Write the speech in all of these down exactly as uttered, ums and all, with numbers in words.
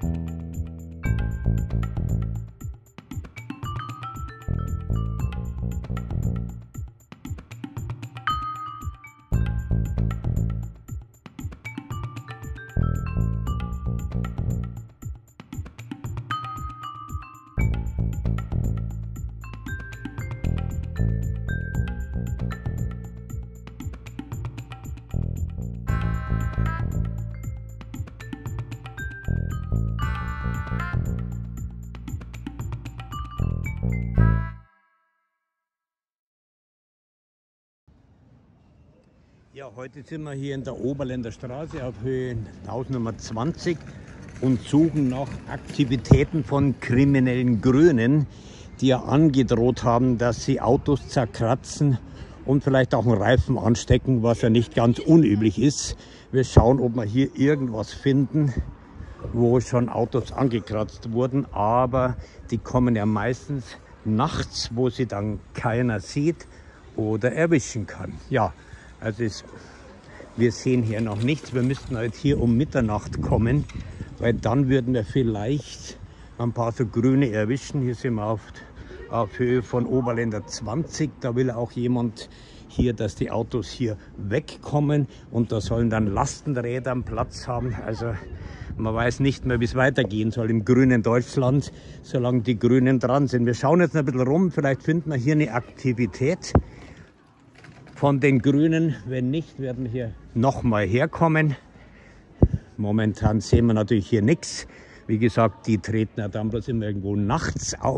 Ja, heute sind wir hier in der Oberländer Straße auf Höhe tausendzweihundertzwanzig und suchen nach Aktivitäten von kriminellen Grünen, die ja angedroht haben, dass sie Autos zerkratzen und vielleicht auch einen Reifen anstecken, was ja nicht ganz unüblich ist. Wir schauen, ob wir hier irgendwas finden, wo schon Autos angekratzt wurden, aber die kommen ja meistens nachts, wo sie dann keiner sieht oder erwischen kann. Ja, also es, wir sehen hier noch nichts. Wir müssten halt hier um Mitternacht kommen, weil dann würden wir vielleicht ein paar so Grüne erwischen. Hier sind wir auf, auf Höhe von Oberländer zwanzig. Da will auch jemand hier, dass die Autos hier wegkommen und da sollen dann Lastenräder einen Platz haben. Also man weiß nicht mehr, wie es weitergehen soll im grünen Deutschland, solange die Grünen dran sind. Wir schauen jetzt ein bisschen rum, vielleicht finden wir hier eine Aktivität von den Grünen. Wenn nicht, werden wir hier nochmal herkommen. Momentan sehen wir natürlich hier nichts. Wie gesagt, die treten ja dann bloß immer irgendwo nachts auf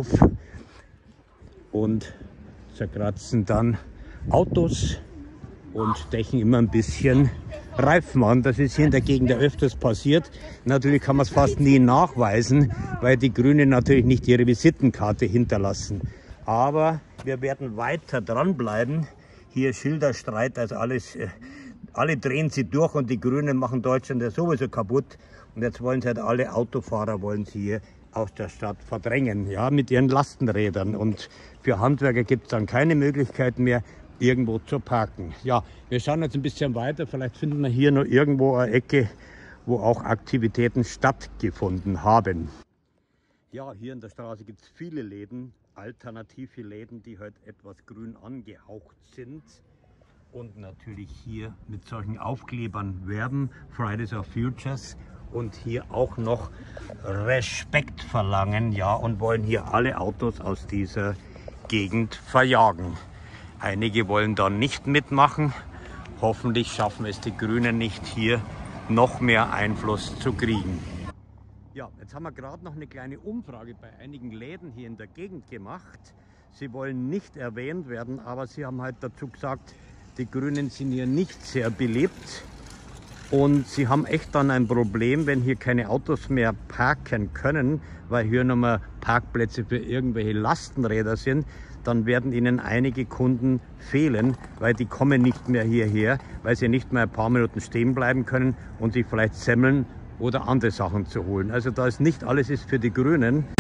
und zerkratzen dann Autos und stechen immer ein bisschen Reifen an. Das ist hier in der Gegend ja öfters passiert. Natürlich kann man es fast nie nachweisen, weil die Grünen natürlich nicht ihre Visitenkarte hinterlassen. Aber wir werden weiter dranbleiben. Hier Schilderstreit, also alles, alle drehen sie durch und die Grünen machen Deutschland ja sowieso kaputt. Und jetzt wollen sie halt alle Autofahrer wollen sie hier aus der Stadt verdrängen, ja, mit ihren Lastenrädern. Und für Handwerker gibt es dann keine Möglichkeit mehr, irgendwo zu parken. Ja, wir schauen jetzt ein bisschen weiter. Vielleicht finden wir hier noch irgendwo eine Ecke, wo auch Aktivitäten stattgefunden haben. Ja, hier in der Straße gibt es viele Läden, alternative Läden, die halt etwas grün angehaucht sind und natürlich hier mit solchen Aufklebern werben, Fridays for Futures, und hier auch noch Respekt verlangen, ja, und wollen hier alle Autos aus dieser Gegend verjagen. Einige wollen da nicht mitmachen. Hoffentlich schaffen es die Grünen nicht, hier noch mehr Einfluss zu kriegen. Ja, jetzt haben wir gerade noch eine kleine Umfrage bei einigen Läden hier in der Gegend gemacht. Sie wollen nicht erwähnt werden, aber sie haben halt dazu gesagt, die Grünen sind hier nicht sehr beliebt. Und sie haben echt dann ein Problem, wenn hier keine Autos mehr parken können, weil hier nochmal Parkplätze für irgendwelche Lastenräder sind, dann werden ihnen einige Kunden fehlen, weil die kommen nicht mehr hierher, weil sie nicht mehr ein paar Minuten stehen bleiben können und sich vielleicht Semmeln oder andere Sachen zu holen. Also da ist nicht alles ist für die Grünen.